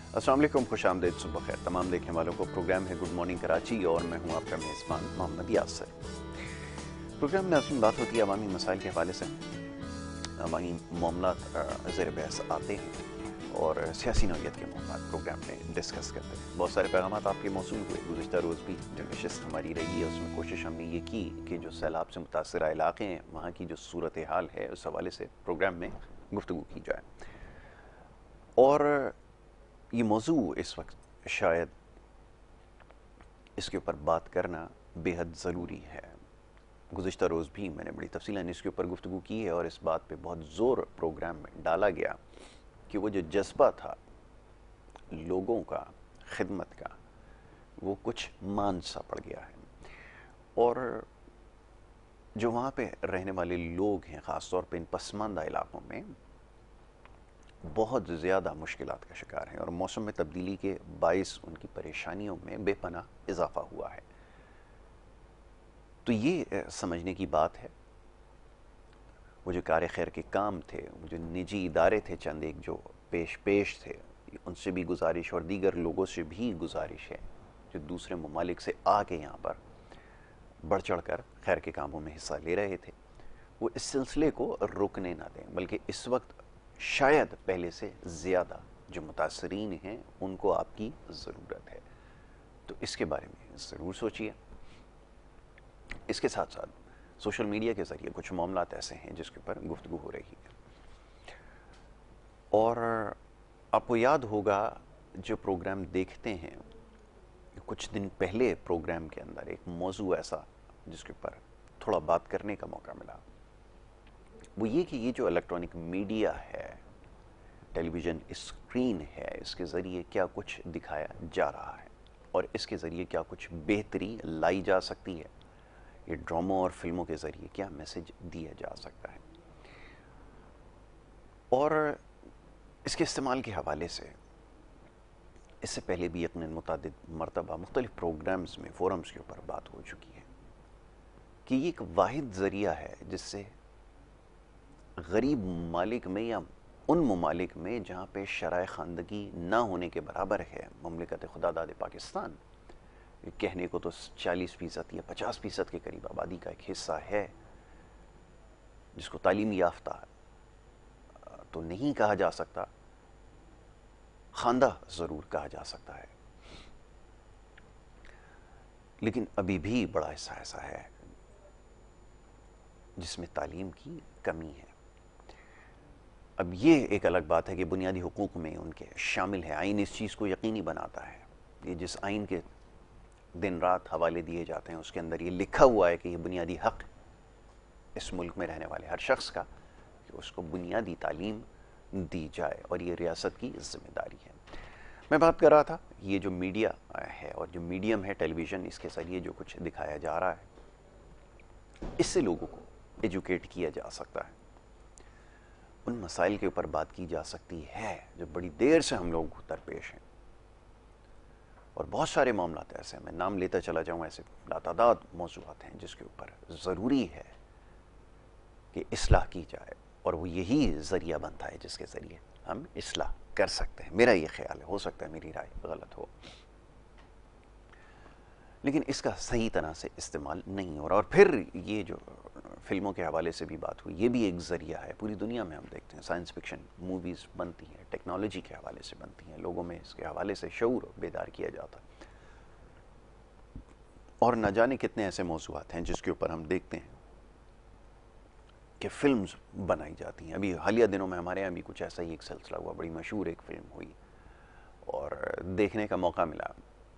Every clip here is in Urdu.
अस्सलाम वालेकुम, खुश आमदीद, सुबह खैर तमाम देखने वालों को। प्रोग्राम है गुड मॉर्निंग कराची और मैं हूं आपका मेज़बान मोहम्मद यासर। प्रोग्राम में नाज़रीन बात होती है अवामी मसाइल के हवाले से। अवामी मामलात ज़ेर बहस आते हैं और सियासी नौइयत के मामलात प्रोग्राम में डिस्कस करते हैं। बहुत सारे पैगामात आपके मौसूल हुए। गुज़िश्ता रोज़ भी जो नशिस्त हमारी रही है उसमें कोशिश हमने ये की कि जो सैलाब से मुतासर इलाक़े हैं वहाँ की जो सूरत हाल है उस हवाले से प्रोग्राम में गुफ्तगू की जाए। और ये मौजू इस वक्त शायद इसके ऊपर बात करना बेहद ज़रूरी है। गुज़िश्ता रोज़ भी मैंने बड़ी तफसीलन इसके ऊपर गुफ्तगू की है और इस बात पे बहुत ज़ोर प्रोग्राम में डाला गया कि वो जो जज्बा था लोगों का खिदमत का वो कुछ मान सा पड़ गया है। और जो वहाँ पे रहने वाले लोग हैं ख़ास तौर पे इन पसमानदा इलाक़ों में बहुत ज़्यादा मुश्किलात का शिकार हैं और मौसम में तब्दीली के बाइस उनकी परेशानियों में बेपनाह इजाफ़ा हुआ है। तो ये समझने की बात है वो जो कार खैर के काम थे, वो जो निजी इदारे थे, चंद एक जो पेश थे, उनसे भी गुजारिश और दीगर लोगों से भी गुजारिश है जो दूसरे ममालिक से आके यहाँ पर बढ़ चढ़ कर खैर के कामों में हिस्सा ले रहे थे, वो इस सिलसिले को रुकने ना दें, बल्कि इस वक्त शायद पहले से ज़्यादा जो मुतासरीन हैं उनको आपकी ज़रूरत है। तो इसके बारे में ज़रूर सोचिए। इसके साथ साथ सोशल मीडिया के ज़रिए कुछ मामलात ऐसे हैं जिसके ऊपर गुफ्तगू हो रही है। और आपको याद होगा जो प्रोग्राम देखते हैं, कुछ दिन पहले प्रोग्राम के अंदर एक मौजू ऐसा जिसके ऊपर थोड़ा बात करने का मौका मिला, वो ये कि ये जो इलेक्ट्रॉनिक मीडिया है, टेलीविज़न स्क्रीन है, इसके ज़रिए क्या कुछ दिखाया जा रहा है और इसके ज़रिए क्या कुछ बेहतरी लाई जा सकती है। ये ड्रामों और फिल्मों के ज़रिए क्या मैसेज दिया जा सकता है। और इसके इस्तेमाल के हवाले से इससे पहले भी यकीनन मुतादिद मरतबा मुख्तलिफ प्रोग्राम्स में, फोरम्स के ऊपर बात हो चुकी है कि ये एक वाहिद ज़रिया है जिससे गरीब ममालिक में या उन ममालिक में जहाँ पे शराय ख़ानदगी ना होने के बराबर है, ममलिकत खुदादाद पाकिस्तान, कहने को तो 40% या 50% के करीब आबादी का एक हिस्सा है जिसको तालीम याफ्ता तो नहीं कहा जा सकता, खानदा ज़रूर कहा जा सकता है, लेकिन अभी भी बड़ा हिस्सा ऐसा है जिसमें तालीम की कमी है। अब ये एक अलग बात है कि बुनियादी हुकूक में उनके शामिल है, आइन इस चीज़ को यकीनी बनाता है। ये जिस आइन के दिन रात हवाले दिए जाते हैं उसके अंदर ये लिखा हुआ है कि ये बुनियादी हक़ इस मुल्क में रहने वाले हर शख्स का कि उसको बुनियादी तालीम दी जाए और ये रियासत की ज़िम्मेदारी है। मैं बात कर रहा था ये जो मीडिया है और जो मीडियम है टेलीविज़न, इसके ज़रिए जो कुछ दिखाया जा रहा है इससे लोगों को एजुकेट किया जा सकता है, उन मसाइल के ऊपर बात की जा सकती है जो बड़ी देर से हम लोग दरपेश हैं। और बहुत सारे मामलात ऐसे हैं, मैं नाम लेता चला जाऊँ, ऐसे लातादाद मौज़ूआत हैं जिसके ऊपर ज़रूरी है कि इस्लाह की जाए और वो यही ज़रिया बनता है जिसके ज़रिए हम इस्लाह कर सकते हैं। मेरा ये ख्याल है, हो सकता है मेरी राय गलत हो, लेकिन इसका सही तरह से इस्तेमाल नहीं हो रहा। और फिर ये जो फिल्मों के हवाले से भी बात हुई, ये भी एक ज़रिया है। पूरी दुनिया में हम देखते हैं साइंस फिक्शन मूवीज़ बनती हैं, टेक्नोलॉजी के हवाले से बनती हैं, लोगों में इसके हवाले से शऊर बेदार किया जाता है। और न जाने कितने ऐसे मौज़ूआत हैं जिसके ऊपर हम देखते हैं कि फ़िल्म्स बनाई जाती हैं। अभी हालिया दिनों में हमारे यहाँ भी कुछ ऐसा ही एक सिलसिला हुआ, बड़ी मशहूर एक फ़िल्म हुई और देखने का मौका मिला।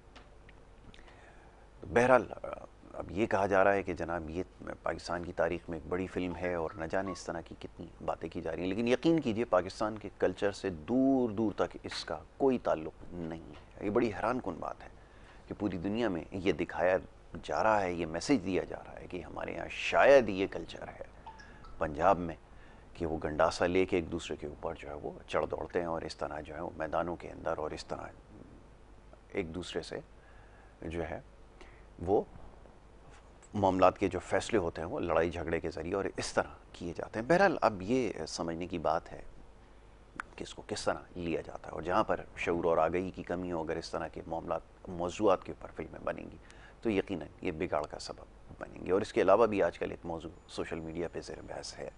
बहरहाल अब ये कहा जा रहा है कि जनाब ये पाकिस्तान की तारीख़ में एक बड़ी फ़िल्म है और न जाने इस तरह की कितनी बातें की जा रही हैं, लेकिन यकीन कीजिए पाकिस्तान के कल्चर से दूर दूर तक इसका कोई ताल्लुक़ नहीं है। ये बड़ी हैरान कुन बात है कि पूरी दुनिया में ये दिखाया जा रहा है, ये मैसेज दिया जा रहा है कि हमारे यहाँ शायद ये कल्चर है पंजाब में कि वो गंडासा लेके एक दूसरे के ऊपर जो है वो चढ़ दौड़ते हैं और इस तरह जो है वो मैदानों के अंदर और इस तरह एक दूसरे से जो है वो मामलात के जो फ़ैसले होते हैं वो लड़ाई झगड़े के ज़रिए और इस तरह किए जाते हैं। बहरहाल अब ये समझने की बात है کہ اس کو کس طرح لیا جاتا ہے، اور جہاں پر شعور اور آگہی کی کمی ہو، اگر اس طرح کے معاملات موضوعات کے اوپر فلمیں بنیں گی تو یقیناً یہ بگاڑ کا سبب بنیں گے. اور اس کے علاوہ بھی آج کل ایک موضوع سوشل میڈیا پہ زیر بحث ہے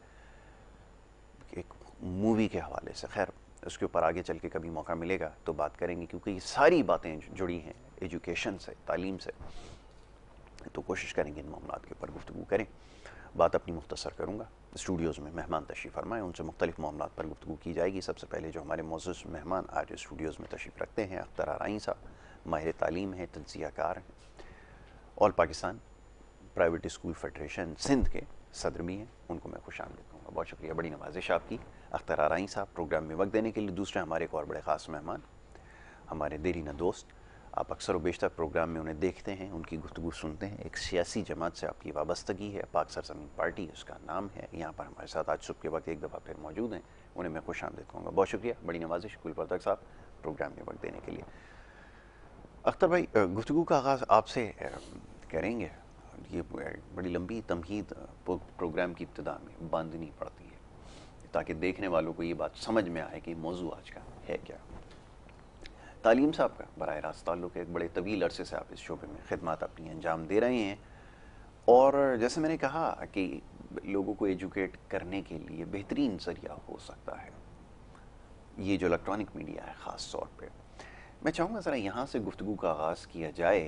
ایک مووی کے حوالے سے. خیر اس کے اوپر آگے چل کے کبھی موقع ملے گا تو بات کریں گے، کیونکہ یہ ساری باتیں جڑی ہیں ایجوکیشن سے، تعلیم سے، تو کوشش کریں گے ان معاملات کے اوپر گفتگو کریں. بات اپنی مختصر کروں گا. اسٹوڈیوز میں مہمان تشریف فرمائیں، ان سے مختلف معاملات پر گفتگو کی جائے گی. سب سے پہلے جو ہمارے معزز مہمان آج اسٹوڈیوز میں تشریف رکھتے ہیں، اختر آرائیں صاحب ماہر تعلیم ہیں، تجزیہ کار ہیں، all Pakistan private school federation Sindh کے صدر بھی ہیں. ان کو میں خوش آمدید کہوں گا. بہت شکریہ، بڑی نوازش آپ کی اختر آرائیں صاحب پروگرام میں وقت دینے کے لیے. دوسرے ہمارے ایک اور بڑے خاص مہمان ہمارے دیرینہ دوست، آپ اکثر و بیشتر پروگرام میں انہیں دیکھتے ہیں، ان کی گفتگو سنتے ہیں. ایک سیاسی جماعت سے آپ کی وابستگی ہے، پاک سرزمین پارٹی اس کا نام ہے. یہاں پر ہمارے ساتھ آج صبح کے وقت ایک دفعہ پھر موجود ہیں، انہیں میں خوش آمدید کہوں گا. بہت شکریہ، بڑی نوازش گل پرتک صاحب پروگرام میں وقت دینے کے لیے. اختر بھائی، گفتگو کا آغاز آپ سے کریں گے. یہ بڑی لمبی تمہید پروگرام کی ابتدا میں باندھنی پڑتی ہے تاکہ دیکھنے والوں کو یہ بات سمجھ میں آئے کہ موضوع آج کا ہے کیا. تعلیم صاحب کا براہ راست تعلق ہے، ایک بڑے طویل عرصے سے آپ اس شعبے میں خدمات اپنی انجام دے رہے ہیں، اور جیسے میں نے کہا کہ لوگوں کو ایجوکیٹ کرنے کے لیے بہترین ذریعہ ہو سکتا ہے یہ جو الیکٹرانک میڈیا ہے. خاص طور پہ میں چاہوں گا ذرا یہاں سے گفتگو کا آغاز کیا جائے،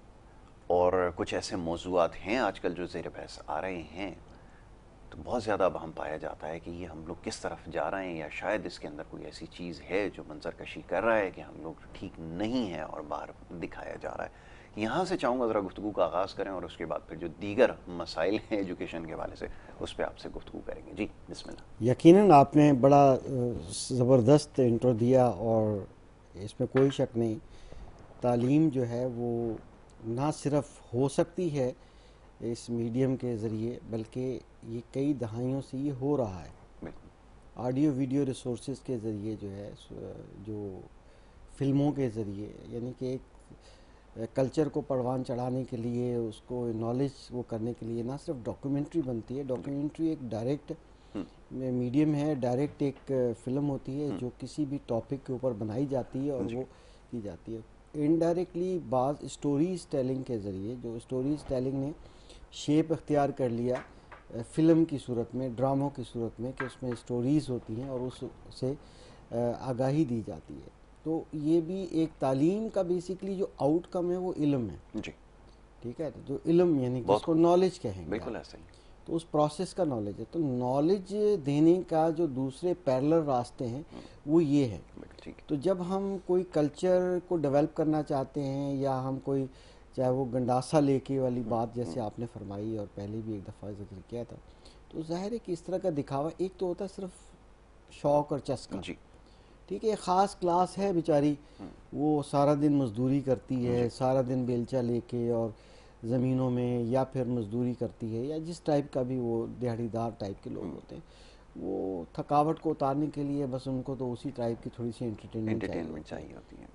اور کچھ ایسے موضوعات ہیں آج کل جو زیر بحث آ رہے ہیں تو بہت زیادہ اب ہم پایا جاتا ہے کہ یہ ہم لوگ کس طرف جا رہے ہیں، یا شاید اس کے اندر کوئی ایسی چیز ہے جو منظر کشی کر رہا ہے کہ ہم لوگ ٹھیک نہیں ہے اور باہر دکھایا جا رہا ہے. یہاں سے چاہوں گا ذرا گفتگو کا آغاز کریں، اور اس کے بعد پھر جو دیگر مسائل ہیں ایجوکیشن کے حوالے سے اس پہ آپ سے گفتگو کریں گے. جی بسم اللہ. یقیناً آپ نے بڑا زبردست انٹرو دیا، اور اس میں کوئی شک نہیں، تعلیم جو ہے وہ نہ صرف ہو سکتی ہے اس میڈیم کے ذریعے، بلکہ یہ کئی دہائیوں سے یہ ہو رہا ہے. آڈیو ویڈیو ریسورسز کے ذریعے جو ہے، جو فلموں کے ذریعے، یعنی کہ ایک کلچر کو پروان چڑھانے کے لیے، اس کو نالج وہ کرنے کے لیے نہ صرف ڈاکیومنٹری بنتی ہے. ڈاکیومنٹری ایک ڈائریکٹ میڈیم ہے، ڈائریکٹ ایک فلم ہوتی ہے جو کسی بھی ٹاپک کے اوپر بنائی جاتی ہے اور وہ کی جاتی ہے. انڈائریکٹلی بعض اسٹوریز ٹیلنگ کے ذریعے، جو اسٹوریز ٹیلنگ نے شیپ اختیار کر لیا فلم کی صورت میں، ڈراموں کی صورت میں، کہ اس میں اسٹوریز ہوتی ہیں اور اس سے آگاہی دی جاتی ہے. تو یہ بھی ایک تعلیم کا بیسکلی جو آؤٹ کم ہے وہ علم ہے. جی ٹھیک ہے، جو علم یعنی جس کو نالج کہیں گے، بالکل ایسا ہی، تو اس پروسیس کا نالج ہے. تو نالج دینے کا جو دوسرے پیرلر راستے ہیں وہ یہ ہے. تو جب ہم کوئی کلچر کو ڈیولپ کرنا چاہتے ہیں، یا ہم کوئی، چاہے وہ گنڈاسا لے کے والی بات جیسے آپ نے فرمائی اور پہلے بھی ایک دفعہ ذکر کیا تھا، تو ظاہر ہے کہ اس طرح کا دکھاوا ایک تو ہوتا ہے صرف شوق اور چسکا. ٹھیک ہے، خاص کلاس ہے بیچاری، وہ سارا دن مزدوری کرتی ہے، سارا دن بیلچا لے کے اور زمینوں میں، یا پھر مزدوری کرتی ہے، یا جس ٹائپ کا بھی وہ دیہڑی دار ٹائپ کے لوگ ہوتے ہیں، وہ تھکاوٹ کو اتارنے کے لیے بس ان کو تو اسی ٹائپ کی تھوڑی سی انٹرٹینمنٹ چاہیے ہوتی ہے.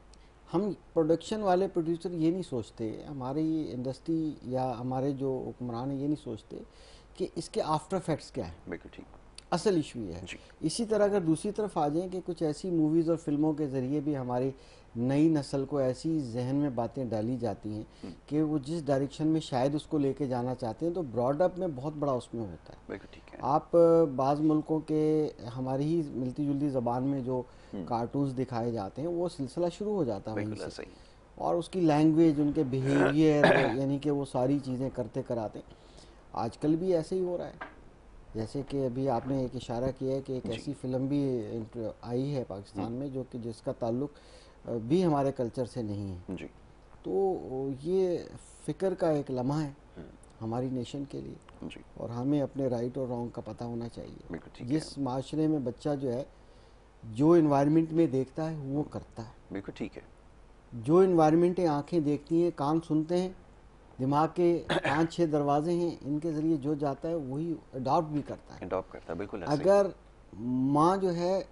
ہم پروڈکشن والے پروڈیوسر یہ نہیں سوچتے، ہماری انڈسٹری یا ہمارے جو حکمران ہیں یہ نہیں سوچتے کہ اس کے آفٹر افیکٹس کیا ہیں. بالکل ٹھیک، اصل ایشو یہ ہے. اسی طرح اگر دوسری طرف آ جائیں کہ کچھ ایسی موویز اور فلموں کے ذریعے بھی ہماری نئی نسل کو ایسی ذہن میں باتیں ڈالی جاتی ہیں کہ وہ جس ڈائریکشن میں شاید اس کو لے کے جانا چاہتے ہیں، تو براڈ اپ میں بہت بڑا اس میں ہوتا ہے. بالکل ٹھیک ہے. آپ بعض ملکوں کے ہماری ہی ملتی جلتی زبان میں جو کارٹونز دکھائے جاتے ہیں وہ سلسلہ شروع ہو جاتا ہے وہیں سے، اور اس کی لینگویج، ان کے بیہیویئر، یعنی کہ وہ ساری چیزیں کرتے کراتے ہیں. آج کل بھی ایسے ہی ہو رہا ہے. جیسے کہ ابھی آپ نے ایک اشارہ کیا ہے کہ ایک ایسی فلم بھی آئی ہے پاکستان میں جو کہ جس کا تعلق بھی ہمارے کلچر سے نہیں ہے. تو یہ فکر کا ایک لمحہ ہے ہماری نیشن کے لیے، اور ہمیں اپنے رائٹ اور رانگ کا پتہ ہونا چاہیے. جس معاشرے میں بچہ جو ہے جو انوائرمنٹ میں دیکھتا ہے وہ کرتا ہے. بالکل ٹھیک ہے. جو انوائرمنٹیں آنکھیں دیکھتی ہیں، کان سنتے ہیں، دماغ کے 5-6 دروازے ہیں، ان کے ذریعے جو جاتا ہے وہی اڈاپٹ بھی کرتا ہے. بالکل. اگر ماں جو ہے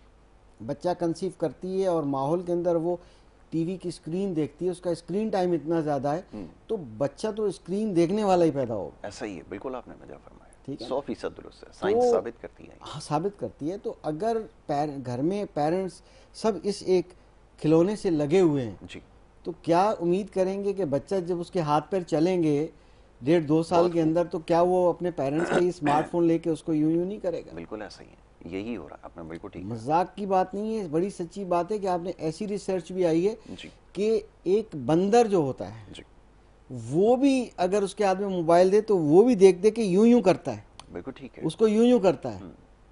بچہ کنسیو کرتی ہے اور ماحول کے اندر وہ ٹی وی کی اسکرین دیکھتی ہے، اس کا اسکرین ٹائم اتنا زیادہ ہے، تو بچہ تو اسکرین دیکھنے والا ہی پیدا ہوگا. ایسا ہی ہے، بالکل آپ نے مجھے فرمایا. ٹھیک ہے 100% درست ہے, سائنس ثابت کرتی ہے. ہاں ثابت کرتی ہے. تو اگر گھر میں پیرنٹس سب اس ایک کھلونے سے لگے ہوئے ہیں جی تو کیا امید کریں گے کہ بچہ جب اس کے ہاتھ پیر چلیں گے 1.5-2 سال کے اندر تو کیا وہ اپنے پیرنٹس کا یہ اسمارٹ فون لے کے اس کو یوں نہیں کرے گا؟ بالکل ایسا ہی ہے, یہی ہو رہا ہے. آپ نے بالکل ٹھیک. مذاق کی بات نہیں ہے, بڑی سچی بات ہے کہ آپ نے ایسی ریسرچ بھی آئی ہے جی کہ ایک بندر جو ہوتا ہے جی وہ بھی اگر اس کے ہاتھ میں موبائل دے تو وہ بھی دیکھ دے کہ یوں کرتا ہے, بالکل ٹھیک ہے, اس کو یوں کرتا ہے,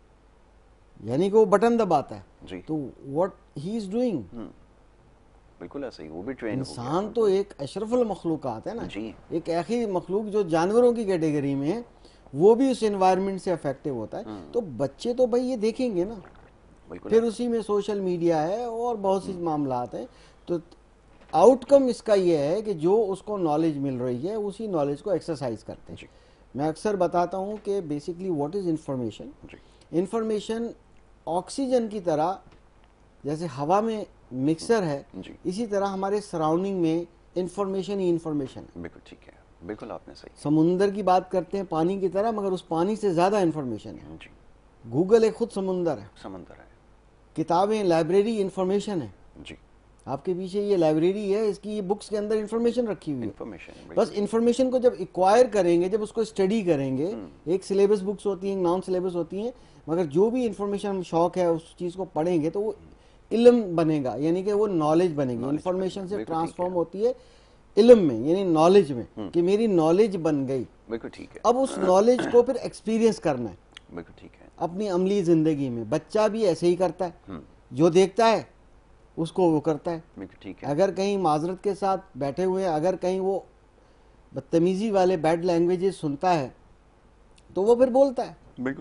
یعنی کہ وہ بٹن دباتا ہے. جی تو واٹ ہی از ڈوئنگ, بالکل ایسا ہی, وہ بھی ٹرین ہو گیا. انسان تو ایک اشرف المخلوقات ہے نا, جی ایک ایسی مخلوق جو جانوروں کی کیٹیگری میں ہے, وہ بھی اس انوائرمنٹ سے افیکٹو ہوتا ہے. تو بچے تو بھائی یہ دیکھیں گے نا, بالکل. پھر اسی میں سوشل میڈیا ہے اور بہت سی معاملات ہیں. تو آؤٹ کم اس کا یہ ہے کہ جو اس کو نالج مل رہی ہے اسی نالج کو ایکسرسائز کرتے ہیں. جی میں اکثر بتاتا ہوں کہ بیسکلی واٹ از انفارمیشن. جی انفارمیشن آکسیجن کی طرح جیسے ہوا میں مکسر ہے, جی اسی طرح ہمارے سراؤنڈنگ میں انفارمیشن ہی انفارمیشن ہے. بالکل ٹھیک ہے, بالکل آپ نے صحیح. سمندر کی بات کرتے ہیں پانی کی طرح, مگر اس پانی سے زیادہ انفارمیشن ہے. جی گوگل ایک خود سمندر ہے, سمندر ہے. کتابیں لائبریری انفارمیشن ہے. جی آپ کے پیچھے یہ لائبریری ہے, اس کی یہ بکس کے اندر انفارمیشن رکھی ہوئی ہے. انفارمیشن بس انفارمیشن کو جب ایکوائر کریں گے, جب اس کو اسٹڈی کریں گے, ایک سلیبس بکس ہوتی ہیں, نان سلیبس ہوتی ہیں, مگر جو بھی انفارمیشن شوق ہے اس چیز کو پڑھیں گے تو وہ علم بنے گا, یعنی کہ وہ نالج بنے گی. انفارمیشن سے ٹرانسفارم ہوتی ہے علم میں, یعنی نالج میں, کہ میری نالج بن گئی. بالکل ٹھیک ہے. اب اس نالج کو پھر ایکسپیرینس کرنا ہے بالکل ٹھیک ہے. اپنی عملی زندگی میں. بچہ بھی ایسے ہی کرتا ہے, جو دیکھتا ہے اس کو وہ کرتا ہے. بالکل ٹھیک ہے. اگر کہیں معذرت کے ساتھ بیٹھے ہوئے ہیں, اگر کہیں وہ بدتمیزی والے بیڈ لینگویجز سنتا ہے تو وہ پھر بولتا ہے. بالکل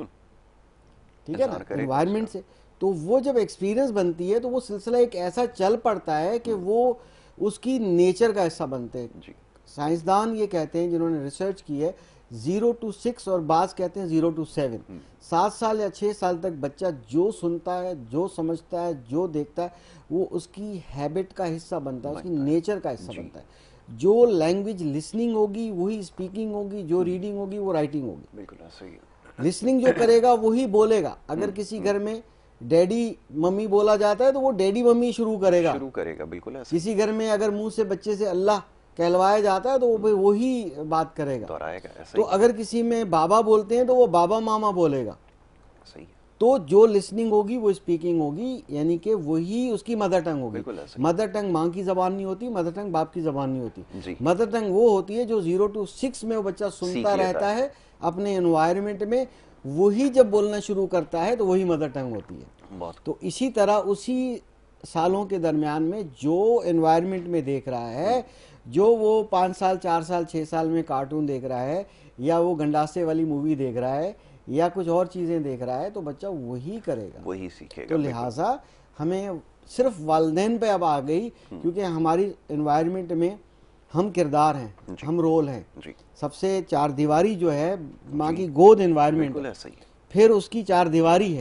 ٹھیک ہے نا, انوائرمنٹ سے. تو وہ جب ایکسپیرینس بنتی ہے تو وہ سلسلہ ایک ایسا چل پڑتا ہے کہ وہ اس کی نیچر کا حصہ بنتے ہیں. جی سائنسدان یہ کہتے ہیں جنہوں نے ریسرچ کی ہے 0 to 6 اور بعض کہتے ہیں 0 to 7, 7 سال یا 6 سال تک بچہ جو سنتا ہے, جو سمجھتا ہے, جو دیکھتا ہے, وہ اس کی ہیبٹ کا حصہ بنتا ہے, اس کی نیچر کا حصہ بنتا ہے. جو لینگویج لسننگ ہوگی وہی اسپیکنگ ہوگی, جو ریڈنگ ہوگی وہ رائٹنگ ہوگی. بالکل ایسا ہی ہے. لسننگ جو کرے گا وہی بولے گا. اگر کسی گھر میں ڈیڈی ممی بولا جاتا ہے تو وہ ڈیڈی ممی شروع کرے گا. بالکل ایسا. کسی گھر میں اگر منہ سے بچے سے اللہ کہلوایا جاتا ہے تو وہ وہی بات کرے گا. تو اگر کسی میں بابا بولتے ہیں تو وہ بابا ماما بولے گا. صحیح. تو جو لسننگ ہوگی وہ اسپیکنگ ہوگی, یعنی کہ وہی اس کی مدر ٹنگ ہوگی. مدر ٹنگ ماں کی زبان نہیں ہوتی, مدر ٹنگ باپ کی زبان نہیں ہوتی. مدر ٹنگ وہ ہوتی ہے جو 0 to 6 میں وہ بچہ سنتا رہتا ہے اپنے انوائرمنٹ میں, وہی جب بولنا شروع کرتا ہے تو وہی مدر ٹنگ ہوتی ہے. تو اسی طرح اسی سالوں کے درمیان میں جو انوائرمنٹ میں دیکھ رہا ہے, جو وہ 5 سال 4 سال 6 سال میں کارٹون دیکھ رہا ہے, یا وہ گنڈاسے والی مووی دیکھ رہا ہے, یا کچھ اور چیزیں دیکھ رہا ہے, تو بچہ وہی کرے گا, وہی سیکھے گا. تو لہٰذا ہمیں صرف والدین پہ اب آ گئی, کیونکہ ہماری انوائرمنٹ میں ہم کردار ہیں, ہم رول ہیں. سب سے چار دیواری جو ہے ماں کی گود انوائرمنٹ, پھر اس کی چار دیواری ہے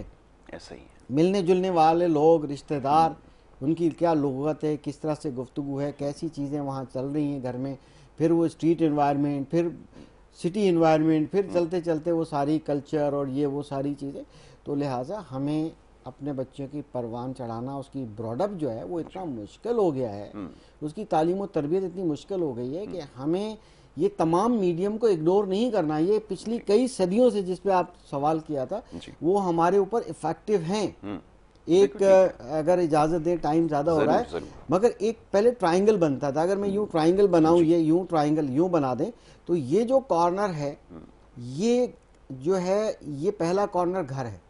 ملنے جلنے والے لوگ, رشتہ دار, ان کی کیا لغت ہے, کس طرح سے گفتگو ہے, کیسی چیزیں وہاں چل رہی ہیں گھر میں, پھر وہ اسٹریٹ انوائرمنٹ, پھر سٹی انوائرمنٹ, پھر چلتے چلتے وہ ساری کلچر اور یہ وہ ساری چیزیں. تو لہٰذا ہمیں اپنے بچوں کی پروان چڑھانا, اس کی براڈ اپ جو ہے وہ اتنا مشکل ہو گیا ہے, اس کی تعلیم و تربیت اتنی مشکل ہو گئی ہے کہ ہمیں یہ تمام میڈیم کو اگنور نہیں کرنا. یہ پچھلی کئی صدیوں سے جس پہ آپ سوال کیا تھا وہ ہمارے اوپر افیکٹو ہیں. ایک اگر اجازت دیں, ٹائم زیادہ ہو رہا ہے, مگر ایک پہلے ٹرائنگل بنتا تھا. اگر میں یوں ٹرائنگل بناؤں, یہ یوں ٹرائنگل یوں بنا دیں, تو یہ جو کارنر ہے یہ جو ہے یہ پہلا کارنر گھر ہے,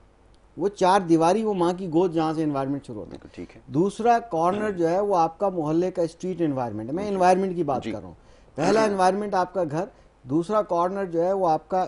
وہ چار دیواری وہ ماں کی گود جہاں سے انوائرمنٹ شروع ہوتا ہے. دوسرا کارنر جو ہے وہ آپ کا محلے کا اسٹریٹ انوائرمنٹ, میں انوائرمنٹ کی بات کر رہا ہوں. پہلا انوائرمنٹ آپ کا گھر, دوسرا کارنر جو ہے وہ آپ کا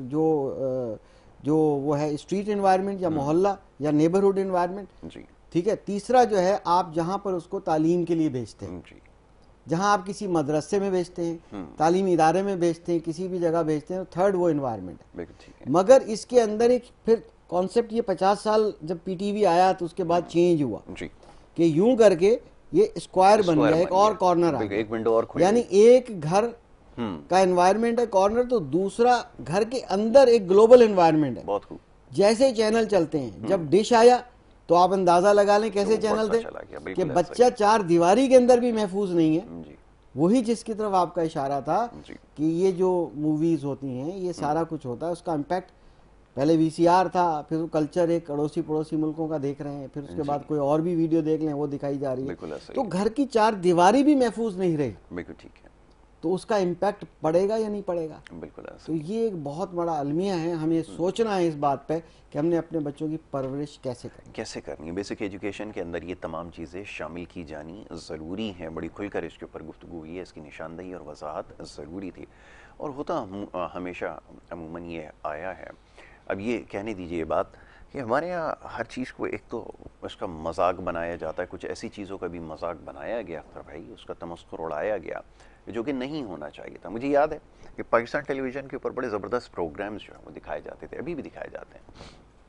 جو وہ ہے اسٹریٹ انوائرمنٹ یا محلہ یا نیبرہڈ انوائرمنٹ, ٹھیک ہے. تیسرا جو ہے آپ جہاں پر اس کو تعلیم کے لیے بھیجتے ہیں, جہاں آپ کسی مدرسے میں بھیجتے ہیں, تعلیمی ادارے میں بھیجتے ہیں, کسی بھی جگہ بھیجتے ہیں, تھرڈ وہ انوائرمنٹ ہے. مگر اس کے اندر ایک پھر کانسیپٹ, یہ 50 سال جب پی ٹی وی آیا تو اس کے بعد چینج ہوا کہ یوں کر کے یہ اسکوائر بن گیا, ایک اور کارنر آ گیا, یعنی ایک گھر کا انوائرمنٹ ہے کارنر, تو دوسرا گھر کے اندر ایک گلوبل انوائرمنٹ ہے. بہت خوب. جیسے چینل چلتے ہیں, جب ڈش آیا تو آپ اندازہ لگا لیں کیسے چینل تھے, کہ بچہ چار دیواری کے اندر بھی محفوظ نہیں ہے. وہی جس کی طرف آپ کا اشارہ تھا کہ یہ جو موویز ہوتی ہیں, یہ سارا کچھ ہوتا ہے, اس کا امپیکٹ پہلے وی سی آر تھا, پھر وہ کلچر ایک اڑوسی پڑوسی ملکوں کا دیکھ رہے ہیں, پھر اس کے بعد کوئی اور بھی ویڈیو دیکھ لیں وہ دکھائی جا رہی ہے, تو گھر کی چار دیواری بھی محفوظ نہیں رہی. بالکل ٹھیک ہے. تو اس کا امپیکٹ پڑے گا یا نہیں پڑے گا؟ بالکل. تو یہ ایک بہت بڑا المیہ ہے, ہمیں سوچنا ہے اس بات پہ کہ ہم نے اپنے بچوں کی پرورش کیسے کرنی ہے. بیسک ایجوکیشن کے اندر یہ تمام چیزیں شامل کی جانی ضروری ہیں. بڑی کھل کر اس کے اوپر گفتگو ہوئی ہے, اس کی نشاندہی اور وضاحت ضروری تھی, اور ہوتا ہمیشہ عموماً یہ آیا ہے. اب یہ کہنے دیجیے یہ بات کہ ہمارے یہاں ہر چیز کو ایک تو اس کا مذاق بنایا جاتا ہے, کچھ ایسی چیزوں کا بھی مذاق بنایا گیا اختر بھائی, اس کا تمسخر اڑایا گیا جو کہ نہیں ہونا چاہیے تھا. مجھے یاد ہے کہ پاکستان ٹیلی ویژن کے اوپر بڑے زبردست پروگرامز جو ہیں وہ دکھائے جاتے تھے, ابھی بھی دکھائے جاتے ہیں,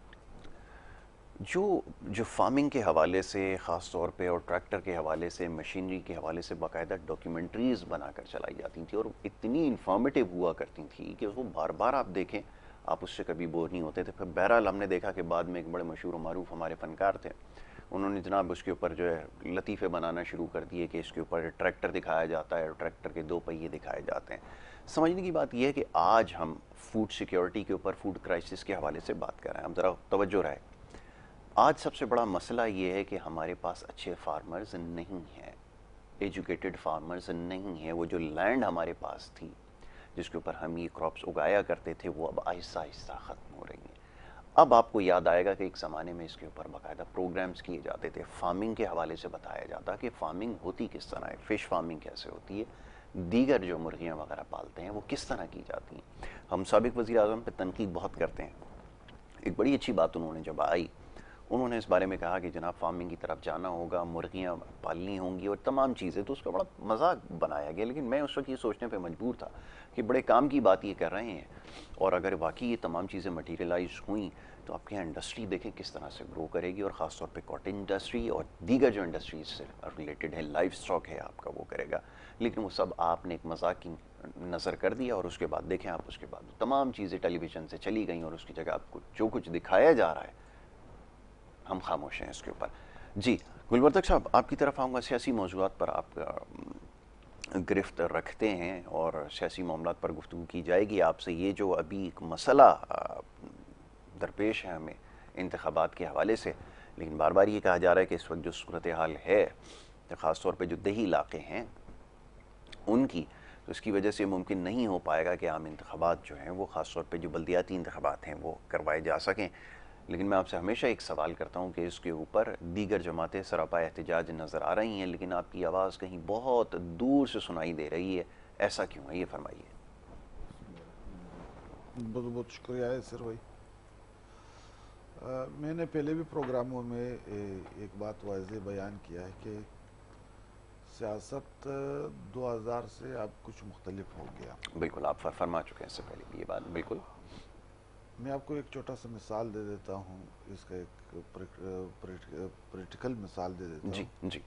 جو فارمنگ کے حوالے سے خاص طور پہ اور ٹریکٹر کے حوالے سے, مشینری کے حوالے سے باقاعدہ ڈاکیومنٹریز بنا کر چلائی جاتی تھیں, اور اتنی انفارمیٹیو ہوا کرتی تھیں کہ وہ بار بار آپ دیکھیں آپ اس سے کبھی بور نہیں ہوتے تھے. پھر بہرحال ہم نے دیکھا کہ بعد میں ایک بڑے مشہور و معروف ہمارے فنکار تھے, انہوں نے جناب اس کے اوپر جو ہے لطیفے بنانا شروع کر دیے کہ اس کے اوپر ٹریکٹر دکھایا جاتا ہے اور ٹریکٹر کے 2 پہیے دکھائے جاتے ہیں. سمجھنے کی بات یہ ہے کہ آج ہم فوڈ سیکیورٹی کے اوپر, فوڈ کرائسس کے حوالے سے بات کر رہے ہیں. ہم ذرا توجہ رہے, آج سب سے بڑا مسئلہ یہ ہے کہ ہمارے پاس اچھے فارمرز نہیں ہیں, ایجوکیٹڈ فارمرز نہیں ہیں. وہ جو لینڈ ہمارے پاس تھی جس کے اوپر ہم یہ کراپس اگایا کرتے تھے, وہ اب آہستہ آہستہ ختم ہو رہی ہیں. اب آپ کو یاد آئے گا کہ ایک زمانے میں اس کے اوپر باقاعدہ پروگرامز کیے جاتے تھے, فارمنگ کے حوالے سے بتایا جاتا کہ فارمنگ ہوتی کس طرح ہے, فش فارمنگ کیسے ہوتی ہے, دیگر جو مرغیاں وغیرہ پالتے ہیں وہ کس طرح کی جاتی ہیں. ہم سابق وزیر اعظم پہ تنقید بہت کرتے ہیں. ایک بڑی اچھی بات انہوں نے جب آئی, انہوں نے اس بارے میں کہا کہ جناب فارمنگ کی طرف جانا ہوگا, مرغیاں پالنی ہوں گی اور تمام چیزیں, تو اس کا بڑا مذاق بنایا گیا. لیکن میں اس وقت یہ سوچنے پہ مجبور تھا کہ بڑے کام کی بات یہ کر رہے ہیں, اور اگر واقعی یہ تمام چیزیں مٹیریلائز ہوئیں تو آپ کے یہاں انڈسٹری دیکھیں کس طرح سے گرو کرے گی, اور خاص طور پہ کاٹن انڈسٹری اور دیگر جو انڈسٹریز سے ریلیٹڈ ہے, لائف اسٹاک ہے آپ کا, وہ کرے گا. لیکن وہ سب آپ نے ایک مذاق کی نظر کر دیا, اور اس کے بعد دیکھیں آپ, اس کے بعد تمام چیزیں ٹیلی ویژن سے چلی گئیں, اور اس کی جگہ آپ کو جو کچھ دکھایا جا رہا ہے ہم خاموش ہیں اس کے اوپر. جی گلبردک صاحب, آپ کی طرف آؤں گا. سیاسی موضوعات پر آپ گرفت رکھتے ہیں اور سیاسی معاملات پر گفتگو کی جائے گی آپ سے. یہ جو ابھی ایک مسئلہ درپیش ہے ہمیں انتخابات کے حوالے سے, لیکن بار بار یہ کہا جا رہا ہے کہ اس وقت جو صورتحال ہے خاص طور پہ جو دیہی علاقے ہیں ان کی, تو اس کی وجہ سے ممکن نہیں ہو پائے گا کہ عام انتخابات جو ہیں وہ خاص طور پہ جو بلدیاتی انتخابات ہیں وہ کروائے جا سکیں. لیکن میں آپ سے ہمیشہ ایک سوال کرتا ہوں کہ اس کے اوپر دیگر جماعتیں سراپا احتجاج نظر آ رہی ہیں, لیکن آپ کی آواز کہیں بہت دور سے سنائی دے رہی ہے, ایسا کیوں ہے, یہ فرمائیے. بہت بہت شکریہ ہے سر بھائی. میں نے پہلے بھی پروگراموں میں ایک بات واضح بیان کیا ہے کہ سیاست 2000 سے اب کچھ مختلف ہو گیا. بالکل, آپ فرما چکے ہیں اس سے پہلے بھی یہ بات. بالکل, میں آپ کو ایک چھوٹا سا مثال دے دیتا ہوں, اس کا ایک پریکٹیکل مثال دے دیتا ہوں. جی جی.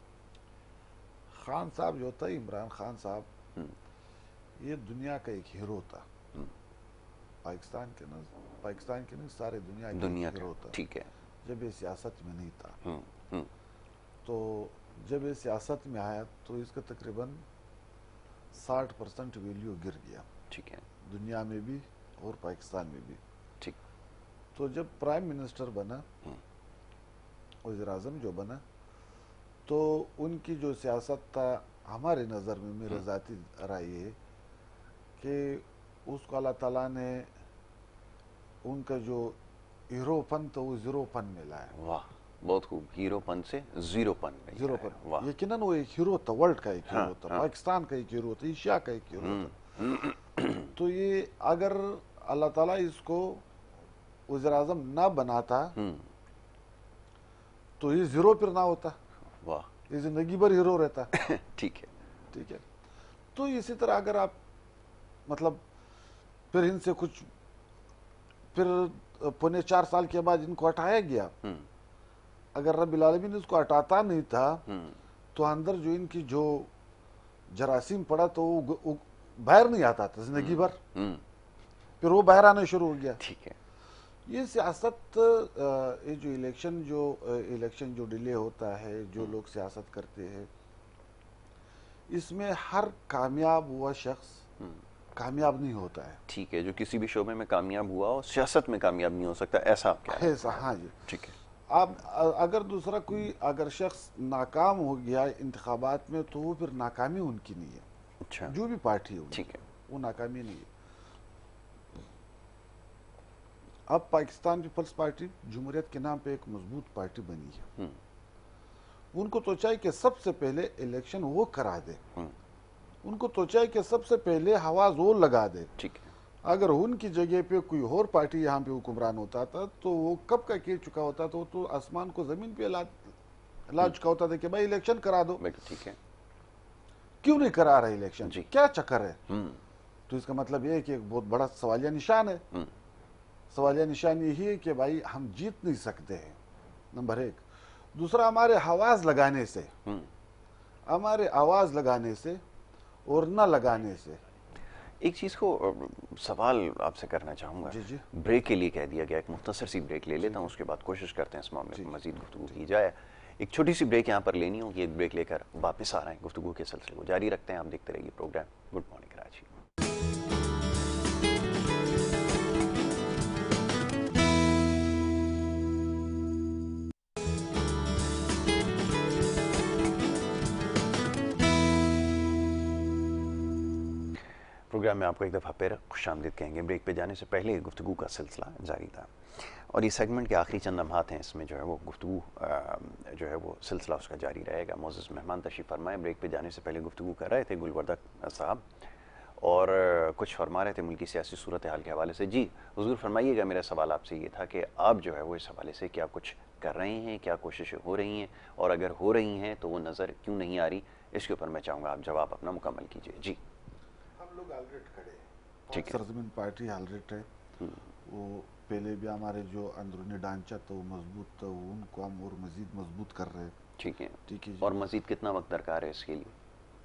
خان صاحب جو تھا, عمران خان صاحب, یہ دنیا کا ایک ہیرو تھا. پاکستان کے نہیں, سارے دنیا کا ہیرو تھا. ٹھیک ہے. جب یہ سیاست میں نہیں تھا, تو جب یہ سیاست میں آیا تو اس کا تقریباً 60% ویلیو گر گیا. ٹھیک ہے. دنیا میں بھی اور پاکستان میں بھی. ٹھیک. تو جب پرائم منسٹر بنا, وزیر اعظم جو بنا, تو ان کی جو سیاست تھا ہمارے نظر میں, میرا ذاتی رائے ہے کہ اس کو اللہ تعالیٰ نے ان کا جو ہیرو پن تھا وہ زیرو پن میں لایا. واہ, بہت خوب. ہیرو پن سے زیرو پن میں. زیرو پن. یقیناً وہ ایک ہیرو تھا, ورلڈ کا ایک ہیرو تھا, پاکستان کا ایک ہیرو تھا, ایشیا کا ایک ہیرو تھا. تو یہ اگر اللہ تعالیٰ اس کو وزیر اعظم نہ بناتا تو یہ زیرو پھر نہ ہوتا. واہ, یہ زندگی بھر ہیرو رہتا. ٹھیک ہے. ٹھیک ہے. تو اسی طرح اگر آپ مطلب پھر ان سے کچھ, پھر 4.25 سال کے بعد ان کو ہٹایا گیا, اگر رب العالمین اس کو ہٹاتا نہیں تھا تو اندر جو ان کی جو جراثیم پڑا تو وہ बाहर नहीं आता था जिंदगी भर, फिर वो बाहर आना शुरू हो गया। ठीक है। ये सियासत, ये जो इलेक्शन जो डिले होता है, जो लोग सियासत करते हैं, इसमें हर कामयाब हुआ शख्स कामयाब नहीं होता है। ठीक है, जो किसी भी शोबे में कामयाब हुआ और सियासत में कामयाब नहीं हो सकता, ऐसा आप क्या है? ऐसा, हाँ जी। ठीक है। आप अगर दूसरा कोई अगर शख्स नाकाम हो गया इंतखाबात में, तो वो फिर नाकामी उनकी नहीं है। अच्छा, जो भी पार्टी हो, ठीक है। वो नाकामी नहीं है। अब पाकिस्तान पीपल्स पार्टी जमहूरियत के नाम पे एक मजबूत पार्टी बनी है। उनको तो चाहिए कि सबसे पहले इलेक्शन वो करा दे, उनको तो चाहिए कि सबसे पहले हवाज वो लगा दे। ठीक है। अगर उनकी जगह पे कोई और पार्टी यहाँ पे हुक्मरान होता था तो वो कब का कह चुका होता था, तो आसमान को जमीन पे ला चुका होता था कि भाई इलेक्शन करा दो। ठीक है। क्यों नहीं करा रहा इलेक्शन, जी। क्या चक्कर है? तो इसका मतलब ये है कि एक बहुत बड़ा सवालिया निशान है। सवालिया निशान यही है कि भाई हम जीत नहीं सकते हैं, नंबर एक। दूसरा, हमारे आवाज लगाने से, हमारे आवाज लगाने से और न लगाने से। एक चीज को सवाल आपसे करना चाहूंगा। जी जी। ब्रेक के लिए कह दिया गया, एक मुख्तसर सी ब्रेक ले लेता हूँ, उसके बाद कोशिश करते हैं इस मामले में मजीद गुफ्तगू की जाए। एक छोटी सी ब्रेक यहाँ पर लेनी होगी, एक ब्रेक लेकर वापस आ रहे हैं, गुफ्तगू के सिलसिले को जारी रखते हैं। आप देखते रहिए program good morning Karachi. Program में आपको एक दफ़ा फिर खुशामदीद कहेंगे। ब्रेक पे जाने से पहले गुफ्तगू का सिलसिला जारी था और ये सेगमेंट के आखिरी चंद लम्हात हैं, इसमें जो है वो गुफ्तगू जो है वो सिलसिला उसका जारी रहेगा। मोअज़्ज़ज़ मेहमान तशरीफ़ फरमाए। ब्रेक पे जाने से पहले गुफ्तगू कर रहे थे गुलवर्दा साहब और कुछ फरमा रहे थे मुल्की सियासी सूरत हाल के हवाले से। जी हुज़ूर फरमाइएगा। मेरा सवाल आपसे ये था कि आप जो है वो इस हवाले से क्या कुछ कर रहे हैं, क्या कोशिशें हो रही हैं, और अगर हो रही हैं तो वो नज़र क्यों नहीं आ रही, इसके ऊपर मैं चाहूँगा आप जवाब अपना मुकम्मल कीजिए। जी। हम लोग ऑलरेडी खड़े हैं, ठीक है। सरजमीन पार्टी ऑलरेडी है। वो पहले भी हमारे जो अंदरूनी ढांचा था वो मजबूत था, उनको हम और मजीद मजबूत कर रहे हैं। ठीक है। ठीक है। और मजीद कितना वक्त दरकार है इसके लिए,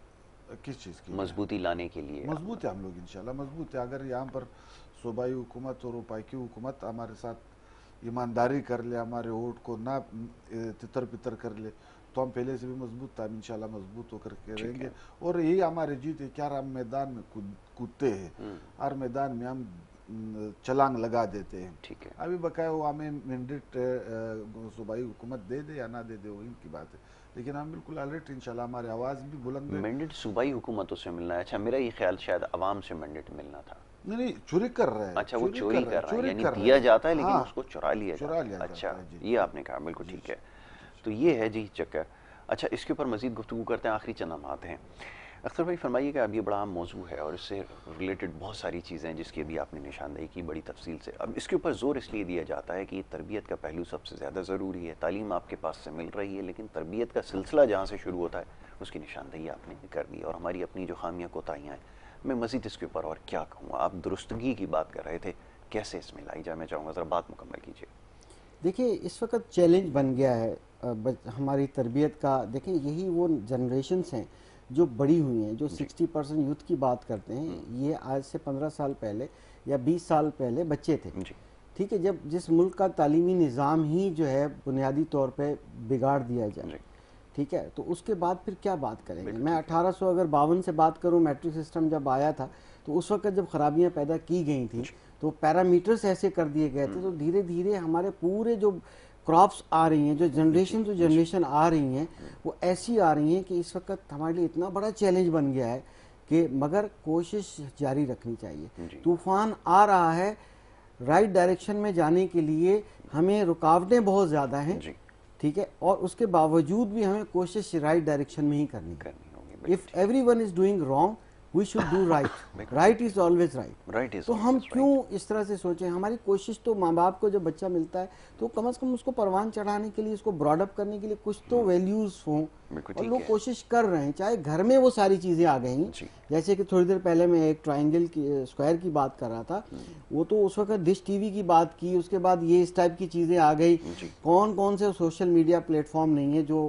किस चीज़ की मजबूती लाने के लिए? मजबूत है हम लोग, इंशाल्लाह मजबूत है। अगर यहाँ पर सूबाई हुकूमत और उपाई हुकूमत हमारे साथ ईमानदारी कर ले, हमारे वोट को ना तितर पितर कर ले, तो हम पहले से भी मजबूत था, इंशाल्लाह मजबूत होकर के रहेंगे। और यही हमारे जीत है। क्या हम मैदान में कूदते हैं, हर मैदान में हम छलांग लगा देते हैं। ठीक है। अभी बकाया वो हमें मैंडेट सूबाई हुकूमत दे दे या ना दे दे, वो इनकी बात है, लेकिन हम बिल्कुल ऑलरेडी इंशाल्लाह हमारी आवाज़ भी बुलंद है। मैंडेट सूबाई हुकूमतों से मिलना है? अच्छा, मेरा ये ख्याल शायद अवाम से मैंडेट मिलना था। नहीं, चोरी कर रहे हैं। अच्छा, वो चोरी कर रहा है, यानी कर रहे दिया हैं। जाता है लेकिन हाँ, उसको चुरा लिया जाता है। अच्छा, जाता है, जी। ये आपने कहा, बिल्कुल ठीक है। तो ये है जी चक्कर। अच्छा, इसके ऊपर मजीद गुफ्तगू करते हैं, आखिरी चंद लम्हात हैं। अख्तर भाई फरमाइएगा, अब ये बड़ा अहम मौजू है और इससे रिलेटेड बहुत सारी चीज़ें हैं जिसकी अभी आपने निशानदेही की बड़ी तफसील से। अब इसके ऊपर ज़ोर इसलिए दिया जाता है कि तरबियत का पहलू सबसे ज़्यादा ज़रूरी है। तालीम आपके पास से मिल रही है, लेकिन तरबियत का सिलसिला जहाँ से शुरू होता है उसकी निशानदेही आपने कर दी, और हमारी अपनी जो खामियाँ कोताहियाँ हैं, मैं मज़ीद इसके ऊपर और क्या कहूँ। आप दुरुस्तगी की बात कर रहे थे, कैसे इसमें लाई जाए, मैं चाहूँगा ज़रा बात मुकम्मल कीजिए। देखिए, इस वक्त चैलेंज बन गया है हमारी तरबियत का। देखिए, यही वो जनरेशन्स हैं जो बड़ी हुई हैं, जो 60% यूथ की बात करते हैं। ये आज से 15 साल पहले या 20 साल पहले बच्चे थे। ठीक है, जब जिस मुल्क का तालीमी निज़ाम ही जो है बुनियादी तौर पे बिगाड़ दिया जाए, ठीक है, तो उसके बाद फिर क्या बात करेंगे। मैं 1852 से बात करूं, मैट्रिक सिस्टम जब आया था, तो उस वक्त जब खराबियां पैदा की गई थी तो पैरामीटर्स ऐसे कर दिए गए थे, तो धीरे धीरे हमारे पूरे जो क्रॉप्स आ रही हैं, जो जनरेशन आ रही हैं, वो ऐसी आ रही हैं कि इस वक्त हमारे लिए इतना बड़ा चैलेंज बन गया है कि मगर कोशिश जारी रखनी चाहिए। तूफान आ रहा है, राइट डायरेक्शन में जाने के लिए हमें रुकावटें बहुत ज़्यादा हैं, ठीक है, और उसके बावजूद भी हमें कोशिश राइट डायरेक्शन में ही करनी होगी। If everyone is doing wrong, we should do right. Right is always right. तो हम क्यों इस तरह से सोचें। हमारी कोशिश तो माँ बाप को जब बच्चा मिलता है तो कम से कम उसको परवान चढ़ाने के लिए, उसको ब्रॉडअप करने के लिए कुछ तो वैल्यूज हों, और लोग कोशिश कर रहे हैं। चाहे घर में वो सारी चीजें आ गई, जैसे कि थोड़ी देर पहले मैं एक ट्रायंगल की स्क्वायर की बात कर रहा था, वो तो उस वक्त डिश टीवी की बात की, उसके बाद ये इस टाइप की चीजें आ गई। कौन कौन से सोशल मीडिया प्लेटफॉर्म नहीं है जो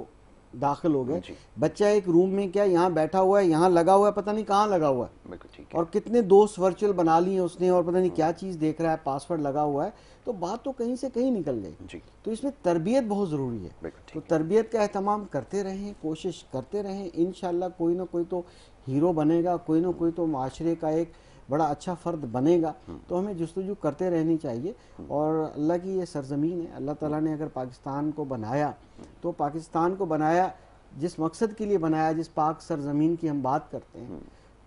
داخل ہو گئے. جی. بچہ ایک روم میں کیا یہاں بیٹھا ہوا ہے, یہاں لگا ہوا ہے, پتہ نہیں کہاں لگا ہوا ہے, بالکل ٹھیک ہے. اور کتنے دوست ورچوئل بنا لیے اس نے, اور پتہ نہیں کیا چیز دیکھ رہا ہے, پاسورڈ لگا ہوا ہے. تو بات تو کہیں سے کہیں نکل گئی. جی. تو اس میں تربیت بہت ضروری ہے. بالکل تو ٹھیک ہے. تربیت کا اہتمام کرتے رہیں, کوشش کرتے رہیں, انشاءاللہ کوئی نہ کوئی تو ہیرو بنے گا, کوئی نہ کوئی تو معاشرے کا ایک بڑا اچھا فرد بنے گا. تو ہمیں جستجو کرتے رہنی چاہیے. اور اللہ کی یہ سرزمین ہے, اللہ تعالیٰ نے اگر پاکستان کو بنایا تو پاکستان کو بنایا جس مقصد کے لیے بنایا, جس پاک سرزمین کی ہم بات کرتے ہیں,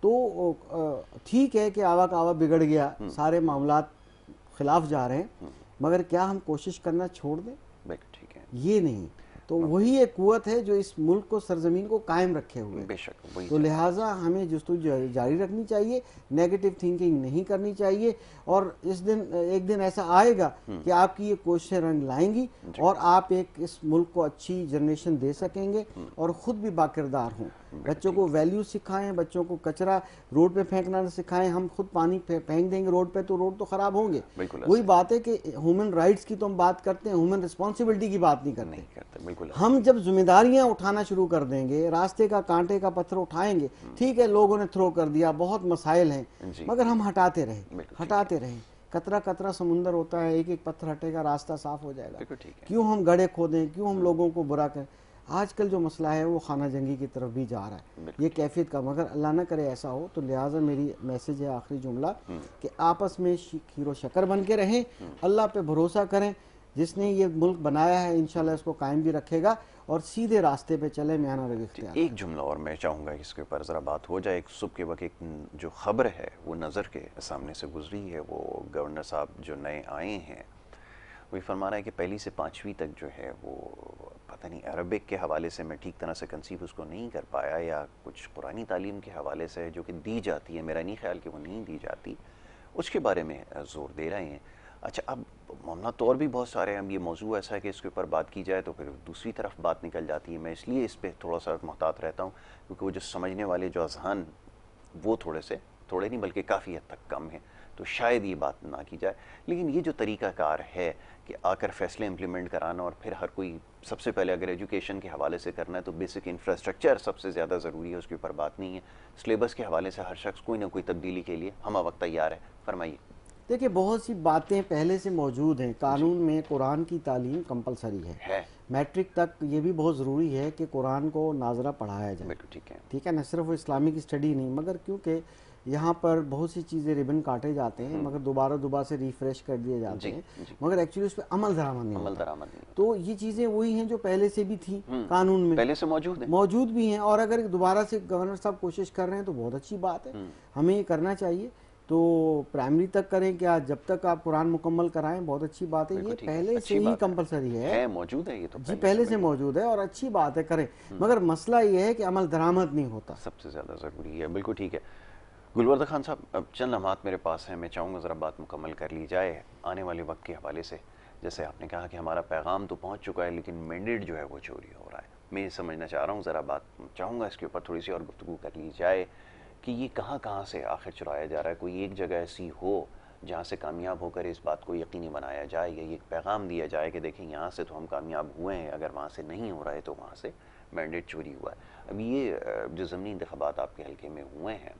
تو ٹھیک ہے کہ آوا کاوا بگڑ گیا, سارے معاملات خلاف جا رہے ہیں, مگر کیا ہم کوشش کرنا چھوڑ دیں؟ بالکل ٹھیک ہے. یہ نہیں. تو وہی ایک قوت ہے جو اس ملک کو, سرزمین کو قائم رکھے ہوئے. بے شک وہی. تو لہٰذا ہمیں جستجو جاری رکھنی چاہیے, نیگیٹو تھنکنگ نہیں کرنی چاہیے. اور ایک دن ایسا آئے گا کہ آپ کی یہ کوششیں رنگ لائیں گی, اور آپ ایک اس ملک کو اچھی جنریشن دے سکیں گے, اور خود بھی باکردار ہوں. بچوں کو ویلیو سکھائیں, بچوں کو کچرا روڈ پہ پھینکنا نہ سکھائیں. ہم خود پانی پھینک دیں گے روڈ پہ تو روڈ تو خراب ہوں گے. وہی بات ہے کہ ہیومن رائٹس کی تو ہم بات کرتے ہیں, ہیومن رسپانسبلٹی کی بات نہیں کرتے. بالکل. ہم جب ذمہ داریاں اٹھانا شروع کر دیں گے, راستے کا کانٹے کا پتھر اٹھائیں گے, ٹھیک ہے لوگوں نے تھرو کر دیا, بہت مسائل ہیں, مگر ہم ہٹاتے رہیں. قطرہ قطرہ سمندر ہوتا ہے, ایک ایک پتھر ہٹے گا, راستہ صاف ہو جائے گا. کیوں ہم گڑھے کھودیں, کیوں ہم لوگوں کو برا کریں؟ آج کل جو مسئلہ ہے وہ خانہ جنگی کی طرف بھی جا رہا ہے, یہ کیفیت کا. مگر اللہ نہ کرے ایسا ہو. تو لہٰذا میری میسج ہے, آخری جملہ, کہ آپس میں خیر و شکر بن کے رہیں, اللہ پہ بھروسہ کریں. جس نے یہ ملک بنایا ہے انشاءاللہ اس کو قائم بھی رکھے گا, اور سیدھے راستے پہ چلے میانہ روی اختیار. ایک جملہ اور میں چاہوں گا اس کے اوپر ذرا بات ہو جائے. ایک صبح کے وقت ایک جو خبر ہے وہ نظر کے سامنے سے گزری ہے. وہ گورنر صاحب جو نئے آئے ہیں وہی فرما رہا ہے کہ پہلی سے 5ویں تک جو ہے وہ پتہ نہیں عربک کے حوالے سے میں ٹھیک طرح سے کنسیو اس کو نہیں کر پایا, یا کچھ قرآنی تعلیم کے حوالے سے جو کہ دی جاتی ہے, میرا نہیں خیال کہ وہ نہیں دی جاتی, اس کے بارے میں زور دے رہے ہیں. اچھا, اب معاملات اور بھی بہت سارے ہیں. اب یہ موضوع ایسا ہے کہ اس کے اوپر بات کی جائے تو پھر دوسری طرف بات نکل جاتی ہے. میں اس لیے اس پہ تھوڑا سا محتاط رہتا ہوں, کیونکہ وہ جو سمجھنے والے جو اذہان وہ تھوڑے نہیں بلکہ کافی حد تک کم ہیں, تو شاید یہ بات نہ کی جائے. لیکن یہ جو طریقہ کار ہے کہ آ کر فیصلے امپلیمنٹ کرانا, اور پھر ہر کوئی سب سے پہلے اگر ایجوکیشن کے حوالے سے کرنا ہے تو بیسک انفراسٹرکچر سب سے زیادہ ضروری ہے, اس کے اوپر بات نہیں ہے. سلیبس کے حوالے سے ہر شخص کوئی نہ کوئی تبدیلی کے لیے ہمہ وقت تیار ہے. فرمائیے. دیکھیں بہت سی باتیں پہلے سے موجود ہیں. قانون میں قرآن کی تعلیم کمپلسری ہے. میٹرک تک یہ بھی بہت ضروری ہے کہ قرآن کو ناظرہ پڑھایا جائے. ٹھیک ہے نا, صرف وہ اسلامک اسٹڈی نہیں, مگر کیونکہ یہاں پر بہت سی چیزیں ربن کاٹے جاتے ہیں, مگر دوبارہ سے ریفریش کر دیے جاتے ہیں, مگر ایکچولی اس پہ عمل درآمد نہیں ہوتا. تو یہ چیزیں وہی ہیں جو پہلے سے بھی تھیں قانون میں, پہلے سے موجود بھی ہیں, اور اگر دوبارہ سے گورنر صاحب کوشش کر رہے ہیں تو بہت اچھی بات ہے, ہمیں یہ کرنا چاہیے. تو پرائمری تک کریں, کیا جب تک آپ قرآن مکمل کرائیں, بہت اچھی بات ہے. یہ پہلے سے ہی کمپلسری ہے, موجود ہے, یہ تو جی پہلے سے موجود ہے, اور اچھی بات ہے کریں, مگر مسئلہ یہ ہے کہ عمل درآمد نہیں ہوتا. سب سے زیادہ ضروری ہے. بالکل ٹھیک ہے. گلوردہ خان صاحب, اب چند لمحات میرے پاس ہیں, میں چاہوں گا ذرا بات مکمل کر لی جائے آنے والے وقت کے حوالے سے. جیسے آپ نے کہا کہ ہمارا پیغام تو پہنچ چکا ہے, لیکن مینڈیٹ جو ہے وہ چوری ہو رہا ہے. میں یہ سمجھنا چاہ رہا ہوں, ذرا بات چاہوں گا اس کے اوپر تھوڑی سی اور گفتگو کر لی جائے کہ یہ کہاں سے آخر چرایا جا رہا ہے. کوئی ایک جگہ ایسی ہو جہاں سے کامیاب ہو کر اس بات کو یقینی بنایا جائے, یا یہ پیغام دیا جائے کہ دیکھیں یہاں سے تو ہم کامیاب ہوئے ہیں, اگر وہاں سے نہیں ہو رہا ہے تو وہاں سے مینڈیٹ چوری ہوا ہے. اب یہ جو ضمنی انتخابات آپ کے حلقے میں ہوئے ہیں,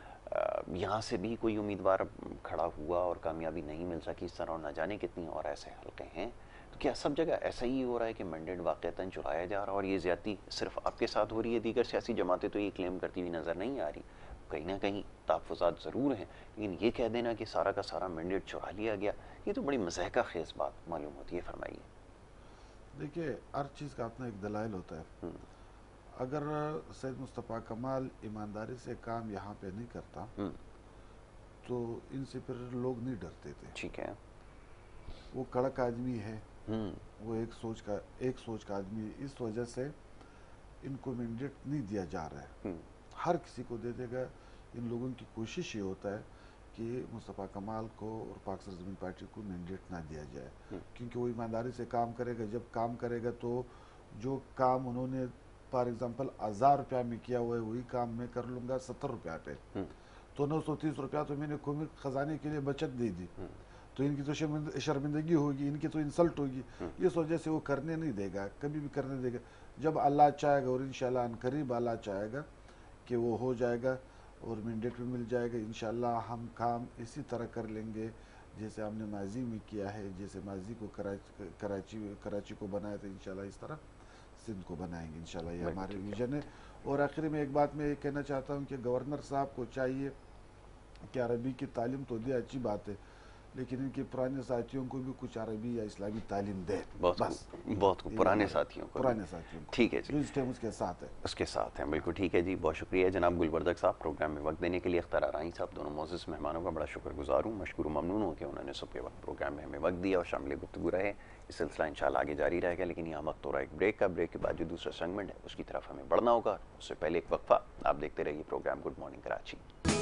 یہاں سے بھی کوئی امیدوار کھڑا ہوا اور کامیابی نہیں مل سکی اس طرح, اور نہ جانے کتنی اور ایسے حلقے ہیں, تو کیا سب جگہ ایسا ہی ہو رہا ہے کہ مینڈیٹ واقعتاً چرایا جا رہا ہے؟ اور یہ زیادتی صرف آپ کے ساتھ ہو رہی ہے, دیگر سیاسی جماعتیں تو یہ کلیم کرتی ہوئی نظر نہیں آ رہی. کہیں نہ کہیں تحفظات ضرور ہیں, لیکن یہ کہہ دینا کہ سارا کا سارا مینڈیٹ چرا لیا گیا, یہ تو بڑی مضحکہ خیز بات معلوم ہوتی ہے. فرمائیے. دیکھیے, ہر چیز کا اپنا ایک دلائل ہوتا ہے. اگر سید مصطفیٰ کمال ایمانداری سے کام یہاں پہ نہیں کرتا تو ان سے پھر لوگ نہیں ڈرتے تھے. ٹھیک ہے, وہ کڑک آدمی ہے, وہ ایک سوچ کا آدمی ہے, اس وجہ سے ان کو مینڈیٹ نہیں دیا جا رہا ہے. ہر کسی کو دے دے گا. ان لوگوں کی کوشش یہ ہوتا ہے کہ مصطفیٰ کمال کو اور پاک سرزمین پارٹی کو مینڈیٹ نہ دیا جائے, کیونکہ وہ ایمانداری سے کام کرے گا. جب کام کرے گا تو جو کام انہوں نے فار ایگزامپل 1000 روپیہ میں کیا ہوا ہے, وہی کام میں کر لوں گا 70 روپیہ پہ, تو 930 روپیہ تو میں نے قومی خزانے کے لیے بچت دے دی, تو ان کی تو شرمندگی ہوگی, ان کی تو انسلٹ ہوگی. اس وجہ سے وہ کرنے نہیں دے گا, کبھی بھی کرنے دے گا. جب اللہ چاہے گا اور انشاءاللہ ان قریب اللہ چاہے گا کہ وہ ہو جائے گا اور مینڈیٹ بھی مل جائے گا، انشاءاللہ ہم کام اسی طرح کر لیں گے جیسے ہم نے ماضی میں کیا ہے، جیسے ماضی کو کراچی کو بنایا تھا، انشاءاللہ اس طرح سندھ کو بنائیں گے انشاءاللہ، یہ ہمارے ویژن ہے۔ اور آخری میں ایک بات میں یہ کہنا چاہتا ہوں کہ گورنر صاحب کو چاہیے کہ عربی کی تعلیم تو دی اچھی بات ہے، لیکن ان کے پرانے ساتھیوں کو بھی کچھ عربی یا اسلامی تعلیم دے، بس بہت پرانے ساتھیوں کو، پرانے ساتھیوں کو، ٹھیک ہے جی، جو اس ٹائم اس کے ساتھ ہے، اس کے ساتھ ہیں، بالکل ٹھیک ہے جی۔ بہت شکریہ جناب گلبردک صاحب پروگرام میں وقت دینے کے لیے۔ اختر آرائیں صاحب دونوں معزز مہمانوں کا بڑا شکر گزار ہوں، مشکور و ممنون ہوں کہ انہوں نے صبح کے وقت پروگرام میں ہمیں وقت دیا اور شامل گفتگو رہے۔ یہ سلسلہ انشاءاللہ آگے جاری رہے گا، لیکن یہاں وقت ہو رہا ہے ایک بریک کا۔ بریک کے بعد جو دوسرا سیگمنٹ ہے اس کی طرف ہمیں بڑھنا ہوگا، اس سے پہلے ایک وقفہ۔ آپ دیکھتے رہیے پروگرام گڈ مارننگ کراچی۔